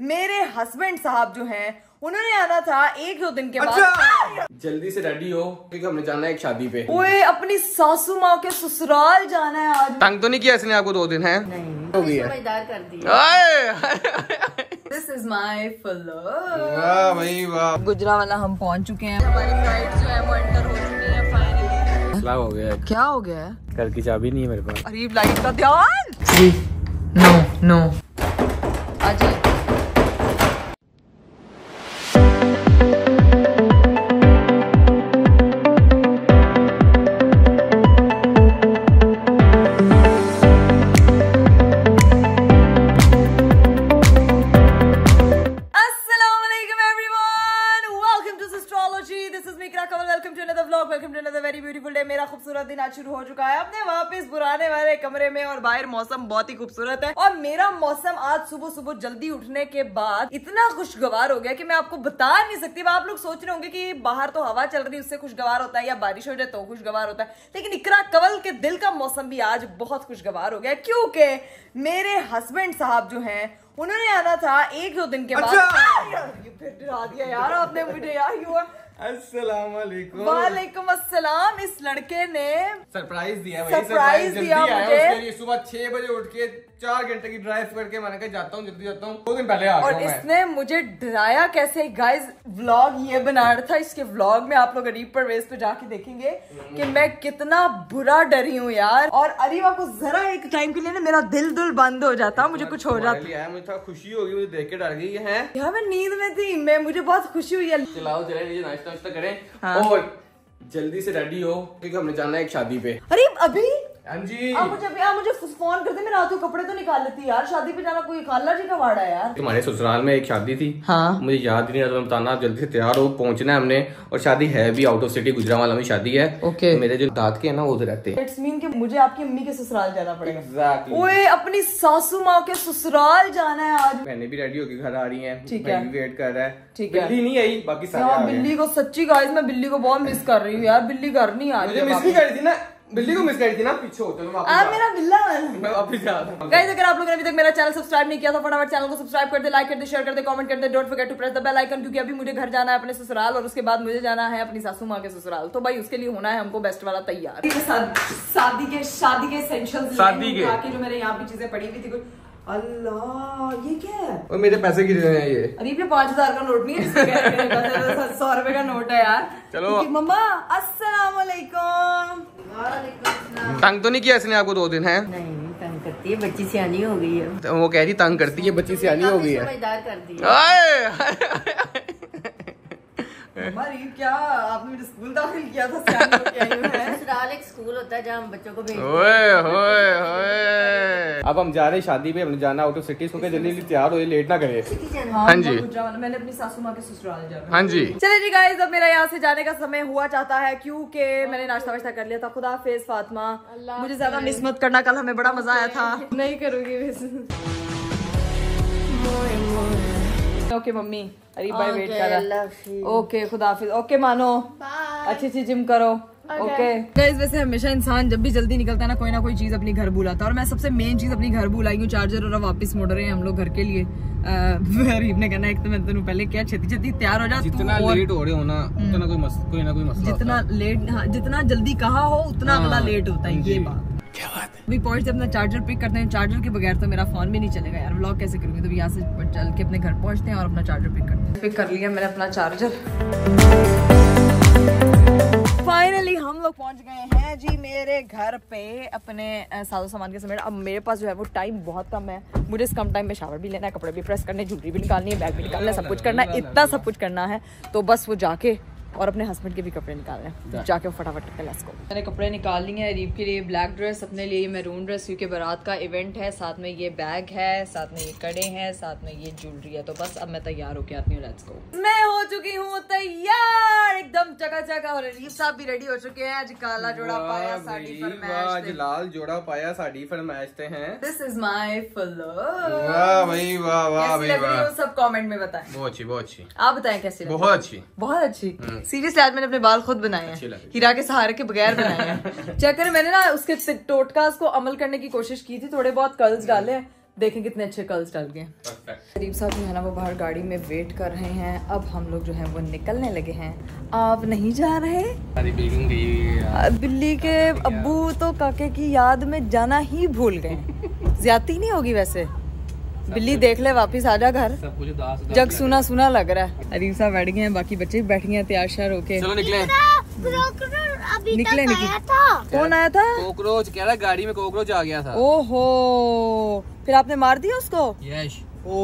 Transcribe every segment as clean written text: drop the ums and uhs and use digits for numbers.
मेरे हस्बैंड साहब जो हैं उन्होंने आना था 1-2 दिन के बाद। जल्दी से रेडी हो क्योंकि हमने जाना है एक शादी पे। ओए अपनी सासू माँ के ससुराल जाना है आज। तंग तो नहीं किया इसने आपको 2 दिन है? नहीं, हो गया समझदार कर दिया। दिस इज माय वाह भाई वाह। गुजरावाला हम पहुंच चुके हैं। हमारी फ्लाइट जो है वो एंटर हो चुकी है फाइनली। क्या हो गया? क्या हो गया है? कल की चाबी नहीं है मेरे पास। अरे फ्लाइट का ध्यान। नो आज मेरा खूबसूरत दिन आज शुरू हो चुका है अपने वापस पुराने वाले कमरे में और बाहर मौसम बहुत ही खूबसूरत है और मेरा मौसम आज सुबह सुबह जल्दी उठने के बाद इतना खुशगवार हो गया कि मैं आपको बता नहीं सकती। आप लोग सोच रहे होंगे कि बाहर तो हवा चल रही है उससे खुशगवार होता है या बारिश हो जाए तो खुशगवार होता है, लेकिन इकरा कवल के दिल का मौसम भी आज बहुत खुशगवार हो गया क्योंकि मेरे हस्बैंड साहब जो हैं उन्होंने आना था 1-2 दिन के बाद। ये फिर डरा दिया यार आपने मुझे यार। अस्सलाम वालेकुम। वालेकुम अस्सलाम। इस लड़के ने सरप्राइज दिया। सरप्राइज दिया मुझे। सुबह 6 बजे उठ के 4 घंटे की ड्राइव करके मैंने कहा जाता हूँ जल्दी जाता हूँ। 2 दिन पहले आ गया। और इसने मुझे डराया कैसे गाइस। व्लॉग ये बना रहा था, इसके व्लॉग में आप लोग अरीब परवेज पे जाके देखेंगे कि मैं कितना बुरा डरी हूँ यार। और अरीब आपको जरा एक टाइम के लिए ना मेरा दिल बंद हो जाता, मुझे कुछ हो जाता। मुझे था खुशी होगी, मुझे देख के डर गई है यार। मैं नींद में थी, मुझे बहुत खुशी हुई है। चलाओ चले नीचे नाश्ता करें। हाँ। और जल्दी से रेडी हो क्योंकि हमने जाना है एक शादी पे। अरे अभी हाँ जी। आप मुझे फोन करते, मैं रात को कपड़े तो निकाल लेती यार। शादी पे जाना कोई खाला जी का वाड़ा है यार। तुम्हारे ससुराल में एक शादी थी। हाँ। मुझे याद नहीं रहा, तुम्हें बताना। जल्दी से तैयार हो, पहुंचना है हमने। और शादी है भी आउट ऑफ सिटी, गुजरावाला में शादी है। ओके। मेरे जो दाद के है ना वो उधर रहते हैं। इट्स मीन कि मुझे आपकी अम्मी के ससुराल जाना पड़ेगा। Exactly. ओए अपनी सासू माँ के ससुराल जाना है आज। मैंने भी रेडी होके घर आ रही है। ठीक है। वेट कर रहा है। ठीक है। बिल्ली नहीं आई, बाकी सारे आ गए। बिल्ली को सच्ची गाइस मैं बिल्ली को बहुत मिस कर रही हूँ यार। बिल्ली घर नहीं आ रही। मुझे मिस नहीं करी थी ना, बिल्ली को मिस करी थी ना। पीछे होते मेरा बिल्ला मैं वापस जा रहा हूं। गाइस अगर आप लोगों ने अभी तक मेरा चैनल सब्सक्राइब नहीं किया तो फटाफट चैनल को सब्सक्राइब कर दे, लाइक कर दे, शेयर कर दे, कमेंट कर दे। Don't forget to press the bell icon क्योंकि अभी मुझे घर जाना है अपने ससुराल और उसके बाद मुझे जाना है अपनी सासू माँ के ससुराल। तो भाई उसके लिए होना है हमको बेस्ट वाला तैयार। शादी के एसेंशियल्स जो मेरे यहाँ पे चीजें पड़ी हुई थी। अल्लाह ये क्या है? और मेरे पैसे गिर रहे हैं ये। अरे ये 5000 का नोट नहीं है, 100 रुपए का नोट है यार। चलो मम्मा अस्सलाम वालेकुम। तंग तो नहीं किया इसने आपको 2 दिन है? नहीं, तंग करती है, बच्ची सियानी हो गई है। तो वो कह रही तंग करती है, बच्ची सियानी हो गई है। समझदार कर दिया। क्या आपने मुझे स्कूल दाखिल किया था? ससुराल एक स्कूल होता है जहाँ हम बच्चों को भेजते हैं। अब हम जा रहे हैं शादी पे, हमने जाना आउट ऑफ सिटी। जल्दी जल्दी तैयार हो, लेट ना करे। हाँ जी। मैंने अपनी सासू माँ के ससुराल जाना। हाँ जी। चलिए जी गाइस, अब मेरा यहाँ से जाने का समय हुआ चाहता है क्योंकि मैंने नाश्ता वाश्ता कर लिया था। खुदा हाफिज फातिमा, मुझे ज्यादा मिस मत करना, कल हमें बड़ा मजा आया था। नहीं करूंगी। ओके मम्मी, अरीब भाई वेट कर रहा है। ओके खुदा हाफिज। ओके मानो, अच्छी जिम करो। ओके गाइस, वैसे हमेशा इंसान जब भी जल्दी निकलता है ना कोई चीज अपनी घर भूलाता है और मैं सबसे मेन चीज अपनी घर भूलाई हूँ, चार्जर। और वापस मुड़ रहे हैं हम लोग घर के लिए। अरीब ने कहना एक तो मैं तेन पहले क्या छेती तैयार हो जा। जितना लेट हो रहे हो ना उतना कोई ना कोई मसला। जितना लेट, हाँ जितना जल्दी कहा हो उतना अगला लेट होता है। ये बात क्या बात है। अभी पहुंचते अपना चार्जर पिक करते हैं। चार्जर के बगैर तो मेरा फोन भी नहीं चलेगा यार। व्लॉग कैसे करूंगी? तो यहाँ से चल के अपने घर पहुंचते हैं और अपना चार्जर पिक करते हैं। पिक कर लिया मैंने अपना चार्जर। फाइनली हम लोग पहुंच गए हैं जी मेरे घर पे अपने साजो सामान के समेत। अब मेरे पास जो है वो टाइम बहुत कम है। मुझे इस कम टाइम में शावर भी लेना है, कपड़े भी प्रेस करने, ज्वेलरी भी निकालनी है, बैग भी निकालना है, सब कुछ करना है। इतना सब कुछ करना है तो बस वो जाके और अपने हस्बैंड के भी कपड़े निकालने हैं, जाके फटाफट करके लेट्स गो। मैंने कपड़े निकाल लिए हैं। अरीब के लिए ब्लैक ड्रेस, अपने लिए मैरून ड्रेस क्योंकि बारात का इवेंट है। साथ में ये बैग है, साथ में ये कड़े हैं, साथ में ये ज्वेलरी है। तो बस अब मैं तैयार होके आती हूँ, लेट्स गो। मैं हो चुकी हूँ तैयार एकदम चकाचक। और अरीब साहब भी रेडी हो चुके हैं। आज काला जोड़ा पाया साड़ी फरमाइश, लाल जोड़ा पाया साड़ी फरमाइशते हैं। This is my follow. वाह भाई वाह, वाह भाई वाह। सब कमेंट में बताएं। बहुत अच्छी, बहुत अच्छी। आप बताएं कैसी? बहुत अच्छी, बहुत अच्छी। सीरियसली आज मैंने अपने बाल खुद बनाए हैं, हीरा के सहारे के बगैर बनाए हैं। चेक करें, मैंने ना उसके टोटकास को अमल करने की कोशिश की थी, थोड़े बहुत कर्ल्स डाले हैं देखें कितने अच्छे कर्ल्स डल गए। करीब साहब जो है ना वो बाहर गाड़ी में वेट कर रहे हैं। अब हम लोग जो है वो निकलने लगे हैं। आप नहीं जा रहे? बिल्ली के अब्बू तो काके की याद में जाना ही भूल गए। ज्यादती नहीं होगी वैसे? बिल्ली देख ले वापिस आजा घर। जग सुना सुना लग रहा है। अरीब साहब बैठ गए हैं, बाकी बच्चे भी बैठ गए हैं तैयार श्यार होके। चलो निकले। निकले कौन आया था? कॉकरोच कह रहा गाड़ी में कॉकरोच आ गया था। ओहो, फिर आपने मार दिया उसको? यस।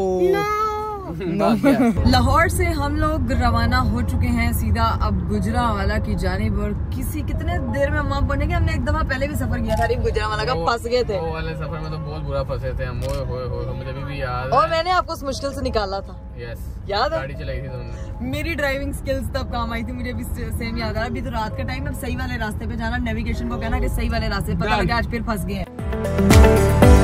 लाहौर से हम लोग रवाना हो चुके हैं सीधा अब गुजरावाला की जानिब। और कितने देर में हम वहाँ पहुँचेंगे? हमने एक दफा पहले भी सफर किया था गुजरावाला का, फंस गए थे। वो वाले सफर में तो बहुत बुरा फंसे थे हम। मुझे भी याद और मैंने आपको उस मुश्किल से निकाला था। यस, याद है? गाड़ी चलाई थी तुमने। मेरी ड्राइविंग स्किल्स तब काम आई थी, मुझे भी सेम याद आ रहा। अभी तो रात का टाइम है, सही वाले रास्ते पे जाना, नेविगेशन को कहना कि सही वाले रास्ते, पता लगा आज फिर फंस गए हैं।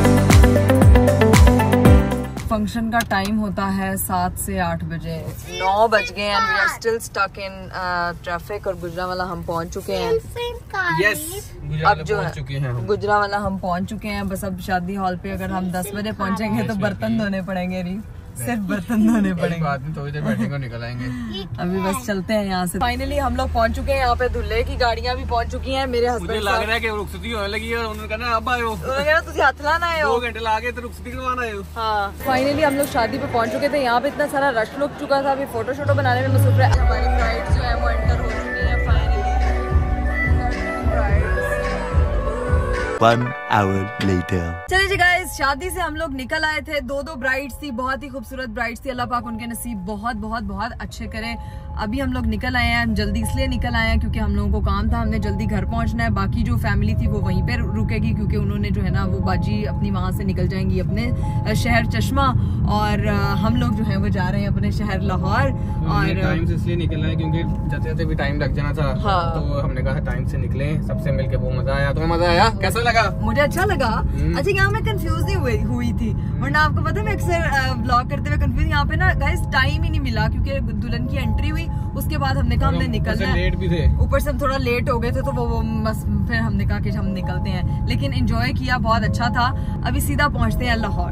फंक्शन का टाइम होता है 7 से 8 बजे। 9 बज गए and we are still stuck in traffic. और गुजरावाला हम पहुंच चुके हैं। यस, अब जो है गुजरावाला हम पहुंच चुके हैं। बस अब शादी हॉल पे अगर हम 10 बजे पहुंचेंगे तो बर्तन धोने पड़ेंगे। री सिर्फ बर्तन धोने पड़ेंगे। बाद में थोड़ी देर बैठेंगे और निकल आएंगे। अभी बस चलते हैं यहाँ से। फाइनली हम लोग पहुँच चुके हैं। यहाँ पे दूल्हे की गाड़ियाँ भी पहुँच चुकी हैं। मेरे हस्बैंड लग रहा है कि रुखसती होने लगी है। उन्होंने कहा अब आयो, तुझे हाथ लाना है 2 घंटे लागे तो रुखसती करवाना है। हाँ, फाइनली हम लोग शादी पे पहुँच चुके थे। यहाँ पे इतना सारा रश लुक चुका था। अभी फोटो शोटो बनाने में मसरूफ है। हमारी ब्राइड जो है वो एंटर हो चुकी है फाइनली। 1 hour later. चलिए जी गाइस, शादी से हम लोग निकल आए थे। 2 ब्राइड्स थी, बहुत ही खूबसूरत ब्राइड्स थी। अल्लाह पाक उनके नसीब बहुत बहुत बहुत अच्छे करे। अभी हम लोग निकल आए हैं। हम जल्दी इसलिए निकल आए हैं क्योंकि हम लोगों को काम था, हमने जल्दी घर पहुंचना है। बाकी जो फैमिली थी वो वहीं पे रुकेगी क्योंकि उन्होंने जो है ना वो बाजी अपनी वहाँ से निकल जाएंगी अपने शहर चश्मा। और हम लोग जो है वो जा रहे हैं अपने शहर लाहौर। और टाइम से इसलिए निकल आए क्योंकि जाते जाते भी टाइम लग जाना था। हाँ। तो हमने कहा टाइम से निकले, सबसे मिलके बहुत मजा आया। तुम्हें मजा आया? कैसा लगा? मुझे अच्छा लगा। अच्छा, यहाँ मैं कंफ्यूज नहीं हुई थी, वरना आपको पता है मैं अक्सर ब्लॉग करते हुए कंफ्यूज। यहाँ पे ना गाइस टाइम ही नहीं मिला क्योंकि दुल्हन की एंट्री हुई, उसके बाद हमने कहा हमने निकलना है। लेट भी थे, ऊपर से हम थोड़ा लेट हो गए थे तो वो बस फिर हमने कहा कि हम निकलते हैं। लेकिन एंजॉय किया, बहुत अच्छा था। अभी सीधा पहुँचते हैं लाहौर।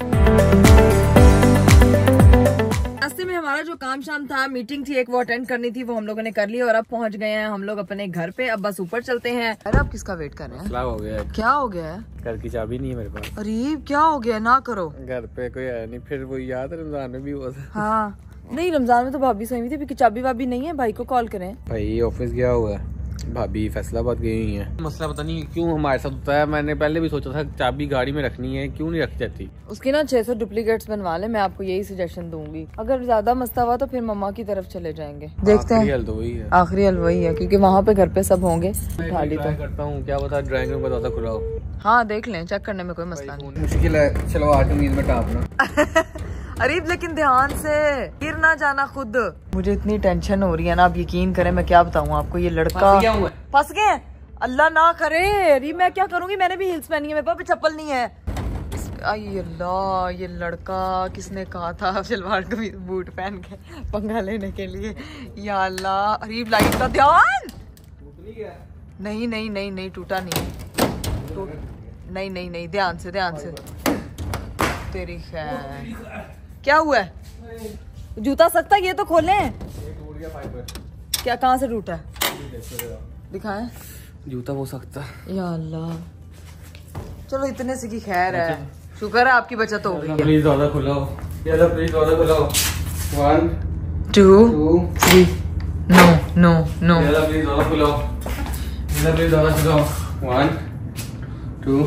रास्ते में हमारा जो काम शाम था, मीटिंग थी एक, वो अटेंड करनी थी, वो हम लोगों ने कर ली। और अब पहुंच गए हैं हम लोग अपने घर पे। अब बस ऊपर चलते हैं। अरे आप किसका वेट कर रहे हैं? हो गया। क्या हो गया है? घर की चाबी नहीं है मेरे पास। अरे क्या हो गया? ना करो। घर पे कोई है नहीं। फिर वो याद रमजान में भी हुआ था। हाँ, नहीं रमजान में तो भाभी सोई हुई थी। अभी चाबी वाबी नहीं है, भाई को कॉल करें। भाई ऑफिस गया हुआ है, भाभी फैसलाबाद गई हुई है। मसला पता नहीं क्यों हमारे साथ होता है। मैंने पहले भी सोचा था चाबी गाड़ी में रखनी है, क्यों नहीं रखी जाती। उसकी ना 600 डुप्लीकेट्स बनवा ले। मैं आपको यही सजेशन दूंगी। अगर ज्यादा मसला हुआ तो फिर मम्मा की तरफ चले जाएंगे। देखते हैं। हल तो वही है, आखिरी हल वही है क्योंकि वहाँ पे घर पे सब होंगे। खाली तो करता हूँ, क्या पता ड्राइंग रूम बताता खुला हो। हाँ देख लें, चेक करने में कोई मसला नहीं। मुश्किल है, चलो आज नींद में टापना। अरे लेकिन ध्यान से, गिर ना जाना खुद। मुझे इतनी टेंशन हो रही है ना, आप यकीन करें, मैं क्या बताऊँ आपको। ये लड़का फंस गए, अल्लाह ना करे। अरे मैं क्या करूंगी, मैंने भी हिल्स पहनी है, मेरे पास चप्पल नहीं है। आई अल्लाह, ये लड़का किसने कहा था शलवार कमीज बूट पहन के पंगा लेने के लिए। या अल्लाह, अरे लाइट का ध्यान। नहीं नहीं नहीं नहीं, टूटा नहीं। नहीं नहीं नहीं, ध्यान से ध्यान से। तेरी खैर, क्या हुआ है? जूता सकता, ये तो खोलें। क्या, कहाँ से टूटा है? दिखाएं। जूता हो सकता। या अल्लाह, चलो इतने से की खैर है। शुक्र है आपकी बचत हो गई है। प्लीज ज़्यादा खुला हो, प्लीज ज़्यादा खुला हो। 1 2 3 नो नो नो। प्लीज ज़्यादा खुला हो, प्लीज ज़्यादा खुला हो। 1 2।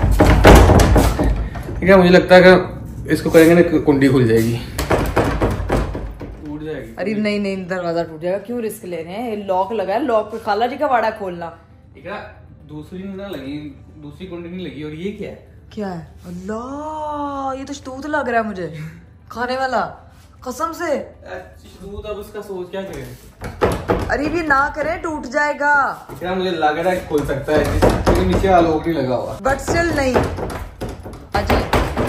ठीक है, मुझे लगता है कि इसको करेंगे ना कुंडी खुल जाएगी, टूट जाएगी। अरे नहीं नहीं, दरवाजा टूट जाएगा। क्यों रिस्क ले रहे हैं? लॉक लगा है, लॉक पे खाला जी का वाड़ा खोलना। दूसरी ना लगी, दूसरी कुंडी नहीं लगी। और ये क्या है? क्या है? अल्लाह, ये तो शतूत लग रहा है मुझे, खाने वाला, कसम से। अब उसका सोच क्या करें? अरे भी ना करे, टूट जाएगा। मुझे लग रहा है खुल सकता है क्योंकि नीचे आलोक नहीं लगा हुआ, बट स्टिल नहीं। अजी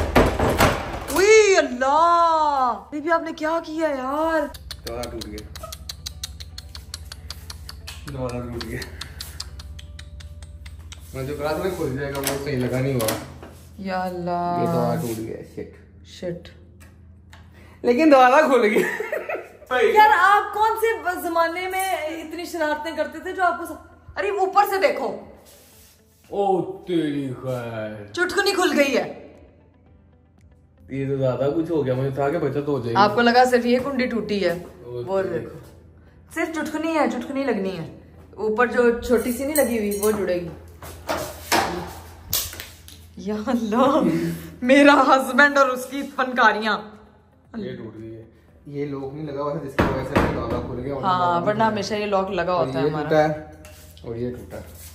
अल्लाह, भी आपने क्या किया यार? दरवाजा टूट गया, दरवाजा टूट गया। मैं जो कहा था ना खुल जाएगा, वो सही लगा नहीं हुआ। या अल्लाह, ये दरवाजा टूट गया। शिट। लेकिन दरवाजा खुल गया। यार आप कौन से जमाने में इतनी शरारतें करते थे जो आपको अरे ऊपर से देखो। ओ तेरी खैर, चुटकुनी खुल गई है। ये तो ज्यादा कुछ हो गया, मुझे था कि बचत हो जाएगी। आपको लगा सिर्फ ये कुंडी टूटी है, वो देखो सिर्फ चुटकुनी है, चुटकुनी लगनी है। ऊपर जो छोटी सी नहीं लगी हुई वो जुड़ेगी। या अल्लाह, मेरा हस्बैंड और उसकी फनकारियां। ये टूट गई है। ये लॉक नहीं लगा हुआ था जिसकी वजह से दरवाजा खुल गया। हाँ, वरना हमेशा ये लॉक लगा होता है हमारा। और ये टूटा।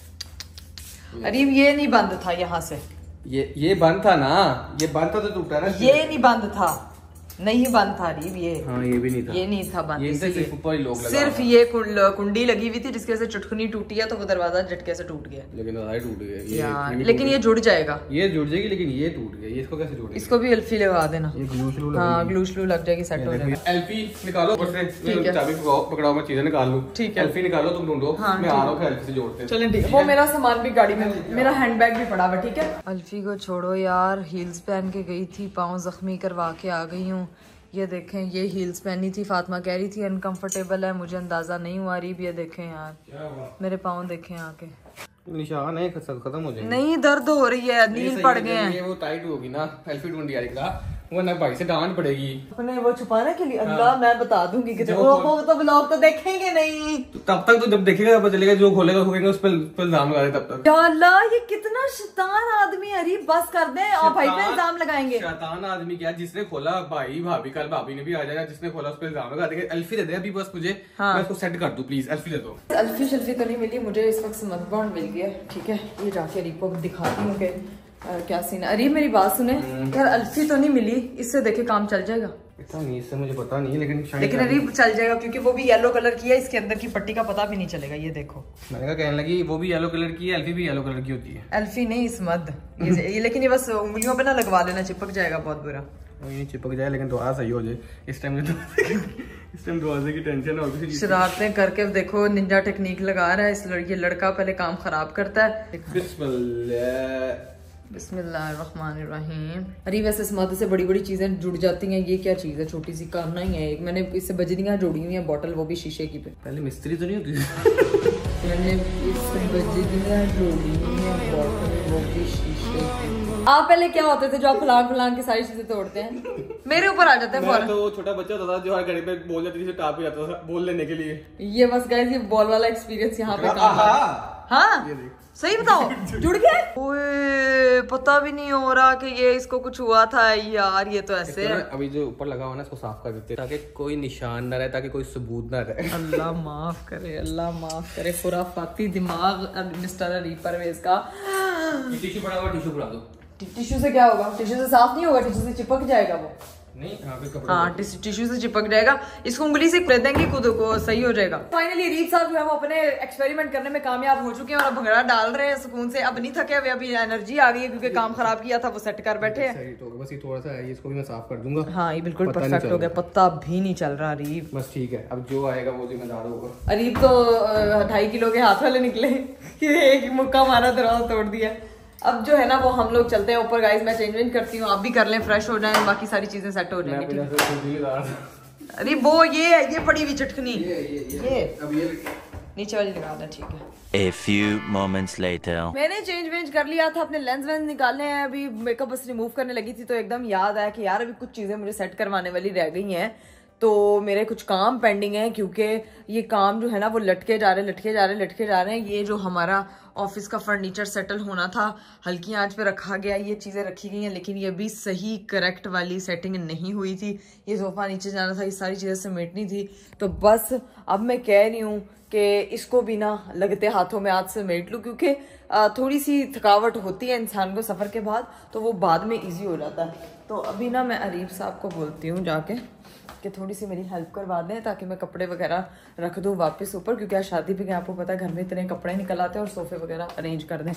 अरे ये नहीं बंद था यहाँ से। ये बंद था ना, ये बंद था तो टूटा ना। ये नहीं बंद था, नहीं बंद था अरीब ये। हाँ, ये भी नहीं था, ये नहीं था बंद। ये सिर्फ ऊपर ही लॉक लगा, सिर्फ ये कुंडी लगी हुई थी जिसकी वजह से चुटकुनी टूटी है, तो वो दरवाजा झटके से टूट गया। लेकिन दरवाजा टूट गया यार, लेकिन ये जुड़ जाएगा। ये जुड़ जाएगी, लेकिन ये टूट गया। ये इसको कैसे जोड़ेंगे? इसको भी अल्फी लगा देना। ये ग्लू श्लू हाँ, ग्लू श्लू लग जाएगी, सेट हो जाएगा। एल्फी निकालो ऊपर से, ठीक है। चाबी पकड़ाओ, मैं चीजें निकाल लूं। ठीक है। एल्फी निकालो, तुम ढूंढो। हाँ, मैं आ रहा हूँ, एल्फी से जोड़ते हैं। चलें, ठीक है। वो मेरा सामान भी गाड़ी में, मेरा हैंडबैग भी पड़ा हुआ, ठीक है। अल्फी को छोड़ो यार, हील्स पहन के गई थी, पाँव जख्मी करवा के आ गई हूँ। ये देखें, ये हील्स पहनी थी, फातिमा कह रही थी अनकंफर्टेबल है, मुझे अंदाजा नहीं हुआ। अरीब ये देखें यार, मेरे पाँव देखें आके, निशान है, खत्म हो जाएंगे। नहीं दर्द हो रही है, नील पड़ गए हैं। ये वो टाइट होगी ना, एल्फी ढूंढ दिया, वो ना भाई से डांट पड़ेगी। अपने वो छुपाने के लिए अल्लाह, मैं बता दूंगी कि वो तो व्लॉग तो देखेंगे नहीं। तब तक तो जब देखेगा पता चलेगा, जो खोलेगा उस पर इल्जाम लगा दे तब तक। या अल्लाह, ये कितना शैतान आदमी है। अरे बस कर दे, आप भाई पे इल्जाम लगाएंगे। शैतान आदमी क्या, जिसने खोला भाई भाभी, कल भाभी ने भी आ जाएगा, जिसने खोला उस पर इल्जाम लगा देंगे। एल्फी दे दे अभी बस मुझे, मैं उसको सेट कर दूं प्लीज। एल्फी दे दो। अल्फी शल्फी तो नहीं मिली मुझे इस वक्त, स्मथ बॉन्ड मिल गया, ठीक है। ये जाके अरीब को दिखाती हूँ कि क्या सीन है। अरीब मेरी बात सुने यार, अल्फी तो नहीं मिली, इससे देखे काम चल जाएगा। इतना नहीं, इससे मुझे पता नहीं है, लेकिन अरीब चल जाएगा, क्योंकि वो भी येलो कलर की है, इसके अंदर की पट्टी का पता भी नहीं चलेगा। ये देखो, मैंने कहा कहने लगी वो भी येलो कलर की है, एल्फी भी येलो कलर की होती है। एल्फी नहीं, स्मथ ये लेकिन ये बस उंगलियों पे ना लगवा लेना, चिपक जाएगा बहुत बुरा। ये चिपक जाए, लेकिन दुआ सही हो जाए। इस टाइम दरवाजे की टेंशन है। शरारतें करके देखो, निंजा टेक्निक लगा रहा है इस ये लड़का, पहले काम खराब करता है। बिस्मिल्लाहिर्रहमानिर्रहीम। अरे वैसे स्मथ से बड़ी बड़ी चीजें जुड़ जाती हैं, ये क्या चीज है, छोटी सी करना ही है। एक मैंने इससे बजरियां जोड़ी हुई हैं, बोतल, वो भी शीशे की। पहले मिस्त्री तो नहीं होती। मैंने इससे बजरियां जोड़ी हुई हैं, बोतल, वो भी शीशे की। आप पहले क्या होते थे जो आप फलांग के सारी चीजें तोड़ते हैं? मेरे ऊपर आ जाते हैं फौरन। तो छोटा बच्चा होता था जो हर घड़ी पे बोल जाती थी, टाप जाता था बोल लेने के लिए। ये बस गाइस, ये बॉल वाला एक्सपीरियंस यहाँ पे काम है। हाँ, सही बताओ, जुड़ गया। ओए, पता भी नहीं हो रहा कि ये इसको कुछ हुआ था यार। ये तो ऐसे है। अभी जो ऊपर लगा हुआ ना, इसको साफ कर देते हैं ताकि कोई निशान ना रहे, ताकि कोई सबूत ना रहे। अल्लाह माफ करे, अल्लाह माफ करे। खुराफाती दिमाग मिस्टर अली परवेज का। टिश्यू पड़ा हुआ, टिश्यू पड़ा दो। टिश्यू से क्या होगा? टिश्यू से साफ नहीं होगा, टिश्यू से चिपक जाएगा वो। नहीं, हाँ, टिश्यू से चिपक जाएगा। इसको उंगली से कर देंगे, खुद को सही हो जाएगा। फाइनली रीत साहब जो है वो अपने एक्सपेरिमेंट करने में कामयाब हो चुके हैं और अब भंगड़ा डाल रहे हैं सुकून से। अब नहीं थके हुए, अभी एनर्जी आ गई है, क्योंकि काम खराब किया था, वो सेट कर बैठे हैं। बस ये थोड़ा सा है, इसको भी मैं साफ कर दूंगा। हाँ, ये बिल्कुल परफेक्ट हो गया, पत्ता भी नहीं चल रहा। अरीब बस ठीक है, अब जो आएगा वो जिम्मेदार होगा। अरीब तो 2.5 किलो के हाथ वाले निकले, एक मुक्का मारा, दरवाजा तोड़ दिया। अब जो है ना वो हम लोग चलते हैं ऊपर गाइस, मैं चेंज करती हूँ, आप भी कर लें, फ्रेश हो जाएं, बाकी सारी चीजें सेट हो जाएंगी। अरे वो ये पड़ी हुई चटकनी, ये अब ये नीचे वाली लगा दें, ठीक है। A few moments later. मैंने चेंज कर लिया था, अपने लेंस वेंस निकालने हैं, अभी मेकअप बस रिमूव करने लगी थी, तो एकदम याद आया कि यार अभी कुछ चीजें मुझे सेट करवाने वाली रह गई हैं, तो मेरे कुछ काम पेंडिंग है, क्योंकि ये काम जो है ना वो लटके जा रहे हैं। ये जो हमारा ऑफिस का फर्नीचर सेटल होना था, हल्की आंच पे रखा गया, ये चीज़ें रखी गई हैं, लेकिन ये भी सही करेक्ट वाली सेटिंग नहीं हुई थी। ये सोफा नीचे जाना था, ये सारी चीज़ें समेटनी थी, तो बस अब मैं कह रही हूँ कि इसको भी ना लगते हाथों में आज समेट लूँ, क्योंकि थोड़ी सी थकावट होती है इंसान को सफ़र के बाद, तो वो बाद में ईजी हो जाता है। तो अभी ना मैं अरीब साहब को बोलती हूँ जाके कि थोड़ी सी मेरी हेल्प करवा दें, ताकि मैं कपड़े वगैरह रख दूं वापस ऊपर, क्योंकि आज शादी पे आपको पता है घर में इतने कपड़े निकल आते हैं, और सोफे वगैरह अरेंज कर दें।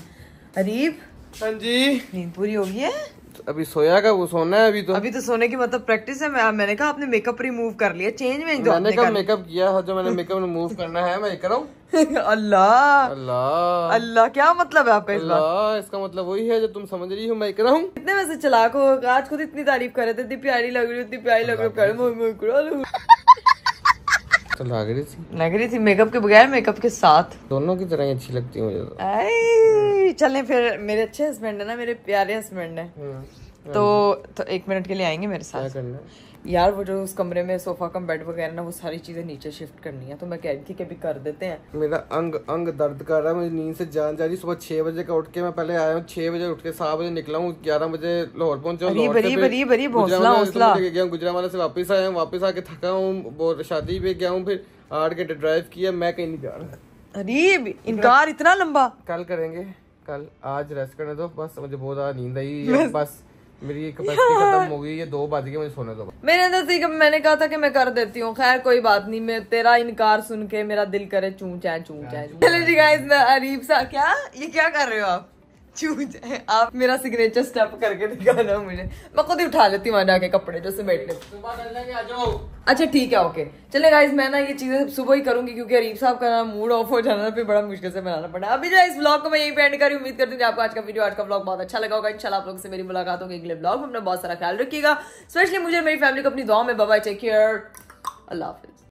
अरीब, हाँ जी, नींद पूरी हो गई है? अभी सोया का वो सोना है अभी तो। अभी तो सोने की मतलब प्रैक्टिस है। मैंने कहा आपने मेकअप रिमूव कर लिया, चेंज में जो मैंने कब मेकअप किया है? जो मैंने मेकअप रिमूव करना है मैं कराऊं? अल्लाह अल्लाह अल्लाह, क्या मतलब है आपका इस बात? अल्लाह, इसका मतलब वही है जो तुम समझ रही हो मैं कराऊं। कितने वैसे चलाक हो, आज खुद इतनी तारीफ कर रहे थे, इतनी प्यारी लग रही हो, इतनी प्यारी लग रही हो। तो लग रही थी मेकअप के बगैर, मेकअप के साथ, दोनों की तरह ही अच्छी लगती है मुझे तो। चलें फिर, मेरे अच्छे हस्बैंड है ना, मेरे प्यारे हस्बैंड है। तो 1 मिनट के लिए आएंगे मेरे क्या साथ। करना यार वो जो उस कमरे में सोफा कम बेड वगैरह ना, वो सारी चीजें नीचे शिफ्ट करनी है, तो मैं कह रही थी कि अभी कर देते हैं। मेरा अंग दर्द कर रहा है, मुझे नींद से जान जा रही। सुबह 6 बजे का उठ के मैं पहले आया हूँ, 6 बजे उठ के 7 बजे निकला हूँ, 11 बजे लाहौर पहुंचा हूँ। गुजरावाला से वापस आया हूँ, वापस आके थका हूँ, शादी पे गया हूँ, फिर 8 घंटे ड्राइव किया, मैं कहीं नहीं जा रहा। अरे इनकार इतना लंबा? कल करेंगे, कल, आज रेस्ट करने दो बस, मुझे बहुत ज्यादा नींद आई, बस मेरी कैपेसिटी खत्म हो गई है, 2 बज गए, मुझे सोने दो। मेरे अंदर थी कि मैंने कहा था कि मैं कर देती हूँ, खैर कोई बात नहीं, मैं तेरा इनकार सुन के मेरा दिल करे चूं चाय। चलिए जी गाइस, मैं अरीब सा, क्या ये क्या कर रहे हो आप? चूं चाय, आप मेरा सिग्नेचर स्टेप करके दिखाना मुझे, मैं खुद ही उठा लेती हूँ जाके कपड़े जो समेटने। अच्छा ठीक है, ओके। चले गाइस, मैं ना ये चीजें सुबह ही करूंगी क्योंकि अरीब साहब का मूड ऑफ हो जाना, फिर बड़ा मुश्किल से बनाना पड़ा। अभी जो इस व्लॉग को मैं यहीं पे एंड करी, उम्मीद करती हूँ कि आपको आज का वीडियो, आज का व्लॉग बहुत अच्छा लगा होगा। इंशाल्लाह आप लोगों से मेरी मुलाकात होगी अगले व्लॉग में। अपना बहुत सारा ख्याल रखिएगा, स्पेशली मुझे मेरी फैमिली को अपनी दुआ में। बाय बाय, टेक केयर, अल्लाह हाफिज।